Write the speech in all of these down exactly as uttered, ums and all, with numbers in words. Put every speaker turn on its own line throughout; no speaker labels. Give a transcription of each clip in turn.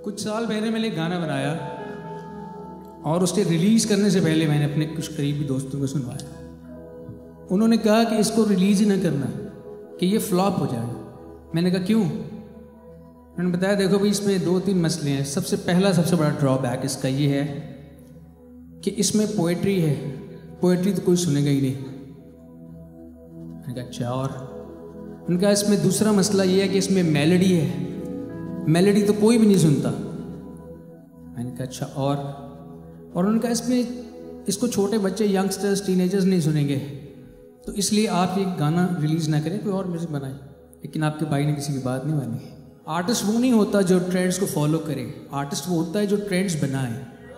कुछ साल पहले मैंने एक गाना बनाया और उसके रिलीज़ करने से पहले मैंने अपने कुछ करीबी दोस्तों को सुनवाया। उन्होंने कहा कि इसको रिलीज़ ही ना करना, कि ये फ्लॉप हो जाएगा। मैंने कहा क्यों? उन्होंने बताया देखो भाई, इसमें दो तीन मसले हैं। सबसे पहला सबसे बड़ा ड्रॉबैक इसका ये है कि इसमें पोएट्री है, पोएट्री तो कोई सुनेगा ही नहीं। मैंने कहा अच्छा, और उनका इसमें दूसरा मसला ये है कि इसमें मेलोडी है, मेलोडी तो कोई भी नहीं सुनता। मैंने कहा अच्छा, और और उनका इसमें इसको छोटे बच्चे, यंगस्टर्स, टीनेजर्स नहीं सुनेंगे, तो इसलिए आप ये गाना रिलीज़ ना करें, कोई और म्यूज़िक बनाए। लेकिन आपके भाई ने किसी की बात नहीं मानी। आर्टिस्ट वो नहीं होता जो ट्रेंड्स को फॉलो करे, आर्टिस्ट वो होता है जो ट्रेंड्स बनाए,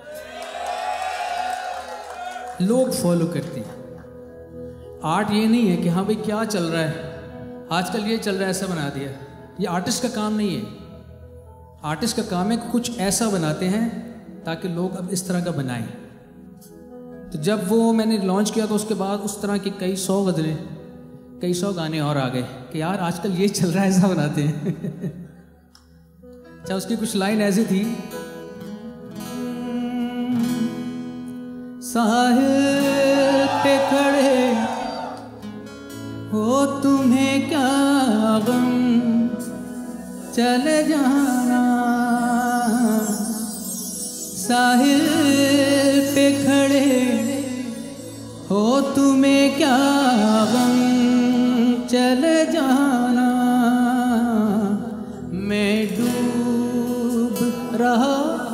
लोग फॉलो करते हैं। आर्ट ये नहीं है कि हाँ भाई क्या चल रहा है आजकल, ये चल रहा है ऐसा बना दिया। ये आर्टिस्ट का काम नहीं है। आर्टिस्ट का काम है कि कुछ ऐसा बनाते हैं ताकि लोग अब इस तरह का बनाएं। तो जब वो मैंने लॉन्च किया तो उसके बाद उस तरह के कई सौ गज़लें, कई सौ गाने और आ गए कि यार आजकल ये चल रहा है ऐसा बनाते हैं। अच्छा, उसकी कुछ लाइन ऐसी थी, साहिल पे खड़े हो तुम्हें क्या गम, चले जाना। साहिल पे खड़े हो तुम्हें क्या गम, चले जाना। मैं डूब रहा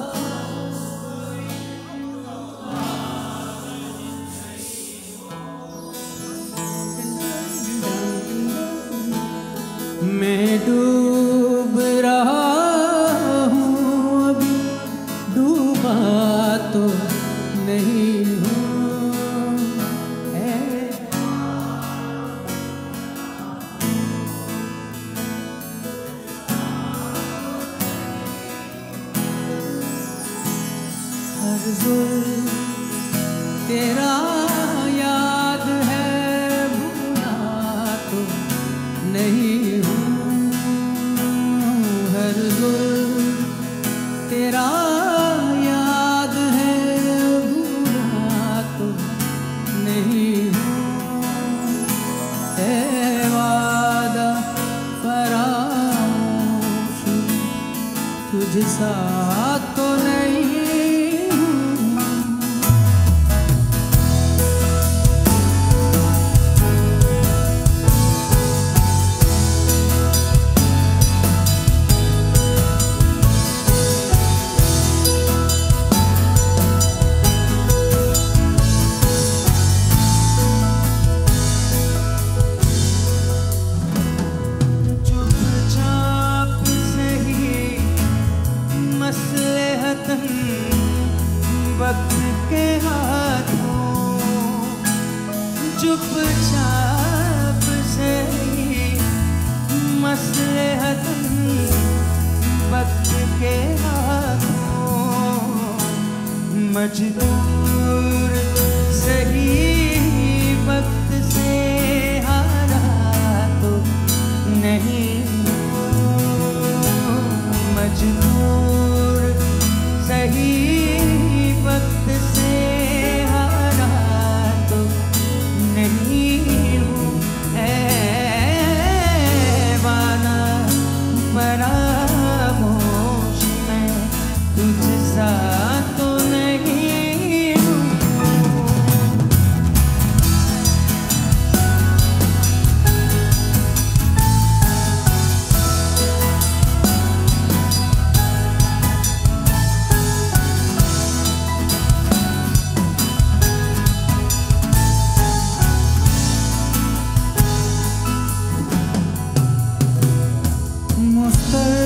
मैं डूब रहा हूँ, अभी डूबा तो नहीं हूँ। हर जुल्म तेरा याद है, भूला तो नहीं हूँ। हर जुल्म तेरा याद है, भूला तो नहीं हूँ। है वादा फरामोश, तुझ साथ तो नहीं। वक्त के हाथों चुपचाप से मसलहतन, वक्त के हाथों मजबूर सही वक्त से हारा तो नहीं। मजबूर सही वक्त से हारा तो नहीं हूँ। वादा फरामोश, मैं तुझ सा तो नहीं हूँ। Muster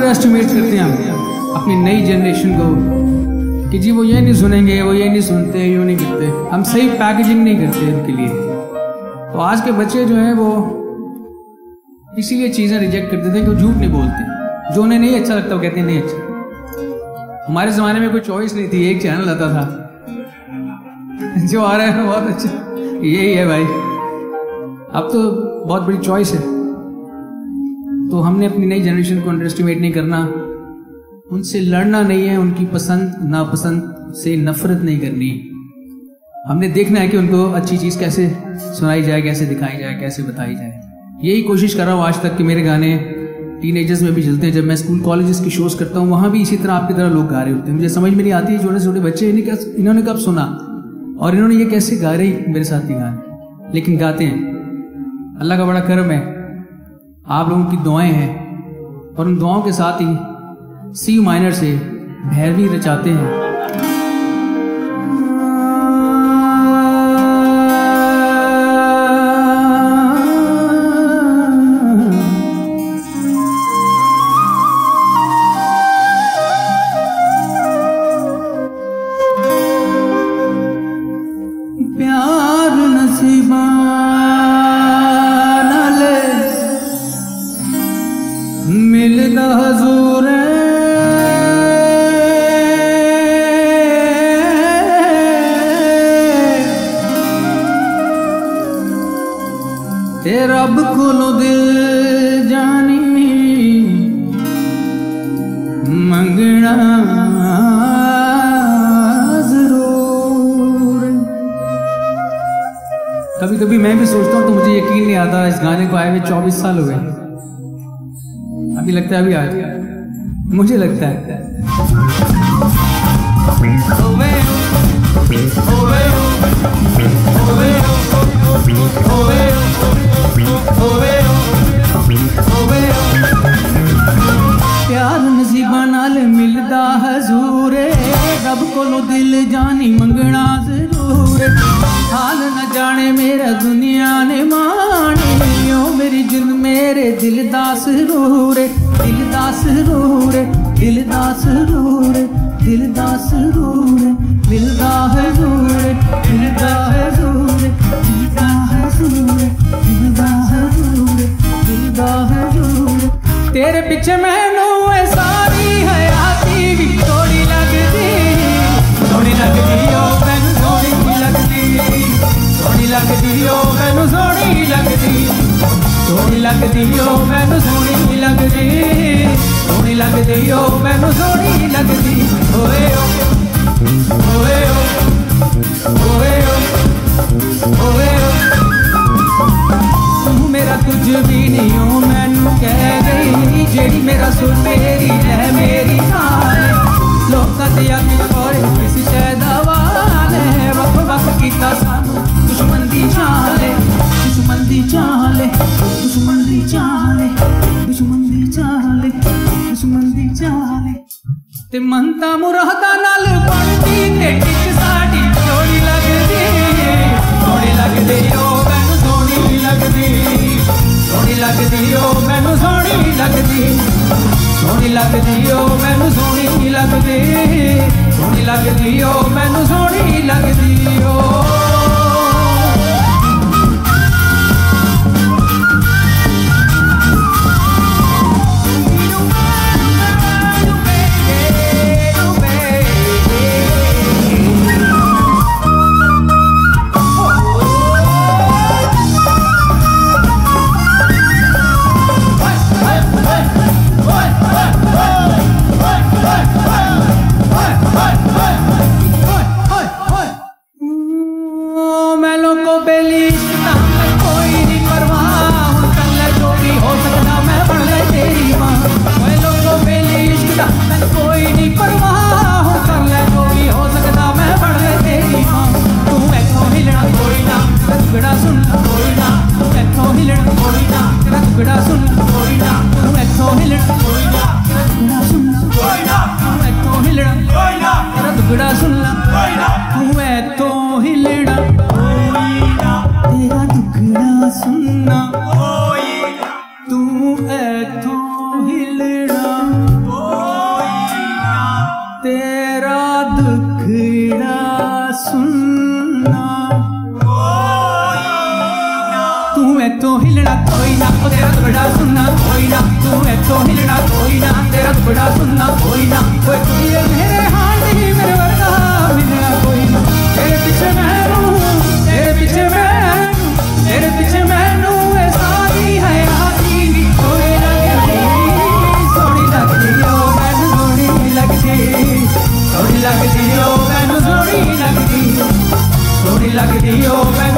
अंडर एस्टिमेट करते हैं हम अपनी नई जनरेशन को कि जी वो ये नहीं सुनेंगे, वो ये नहीं सुनते, यूँ नहीं करते। हम सही पैकेजिंग नहीं करते उनके लिए। तो आज के बच्चे जो हैं वो इसीलिए चीज़ें रिजेक्ट करते थे कि वो झूठ नहीं बोलते। जो उन्हें नहीं अच्छा लगता वो कहते हैं नहीं अच्छा। हमारे ज़माने में कोई चॉइस नहीं थी, एक चैनल आता था, जो आ रहा है बहुत अच्छा, यही है भाई। अब तो बहुत बड़ी चॉइस है। तो हमने अपनी नई जनरेशन को अंडर एस्टिमेट नहीं करना, उनसे लड़ना नहीं है, उनकी पसंद नापसंद से नफरत नहीं करनी। हमने देखना है कि उनको अच्छी चीज़ कैसे सुनाई जाए, कैसे दिखाई जाए, कैसे बताई जाए। यही कोशिश कर रहा हूँ आज तक कि मेरे गाने टीनेजर्स में भी चलते हैं। जब मैं स्कूल कॉलेजेस की शोज करता हूँ वहाँ भी इसी तरह आपकी तरह लोग गा रहे होते हैं। मुझे समझ में नहीं आती है छोटे छोटे बच्चे इन्हें इन्होंने कब सुना और इन्होंने ये कैसे गा रहे मेरे साथ ही गाने, लेकिन गाते हैं। अल्लाह का बड़ा करम है, आप लोगों की दुआएं हैं और उन दुआओं के साथ ही सी माइनर से भैरवी रचाते हैं। मिलदा हजूर ते रब कोलो दिल जानी मंगना जरूर। कभी कभी मैं भी सोचता हूँ तो मुझे यकीन नहीं आता, इस गाने को आए हुए चौबीस साल हो गए। अभी लगता है अभी आज मुझे लगता है प्यार नसीबा नाल मिलदा हजूर, रब कोलो दिल जानी मंगना जरूर। हाल न जाने मेरा दुनिया ने माने, ओ मेरी जिंद मेरे दिल दा सरूर, दिल दा सरूर, दिल दा सरूर, दिल दा सरूर, दिल दा हजूर, दिल दा हजूर, दिल दा हजूर, दिल दा हजूर, दिल दा हजूर। तेरे पीछे मैनू है सारी हयाती भी थोड़ी लगदी, थोड़ी लगदी ओ मैनू थोड़ी लगदी, थोड़ी लगदी ओ मैनू थोड़ी लगदी, थोड़ी लगदी ओ मैनू थोड़ी लगदी, थोड़ी लगदी ओ मैनू थोड़ी लगदी। ओए ओ ओए ओ ओए ओ ओए ओ तू मेरा कुछ भी नहीं हो मैनू कह गई, जेड़ी मेरा सुर मेरी है मेरी हाल। लोकां ते अख और किस शै दा वाल है, वख वख कीता सानू दुश्मन दी चाल, दुश्मन दी चाल, दुश्मन दी चाल, दुश्मन दी चाल, दुश्मन दी चाल। ते मनता मुरादा नाल बनदी ते टिच साडी जोड़ी लगदी, जोड़ी लगदी ओ मैनू सोहनी लगदी, सोहनी लगदी ओ मैनू सोहनी लगदी, सोहनी लगदी ओ मैनू सोहनी लगदी, सोहनी लगदी ओ मैनू सोहनी लगदी ओ। सुनना तू ऐथों हिलना। हिलना कोई ना, तेरा दुपड़ा सुनना कोई ना, तू इतो हिलना कोई ना, तेरा दुपड़ा सुनना कोई ना, कोई तुझे मेरे हाथ ही मेरे वर्गा मिलना कोई ना, तेरे पीछे मैनू, तेरे पीछे मैनू, तेरे पीछे मैनू सारी है आती कोई लगदी, सोहनी लगदी ओ मैनू सोहनी लगदी, सोहनी लगदी ओ मैनू सोहनी लगदी, सोहनी लगदी ओ मैनू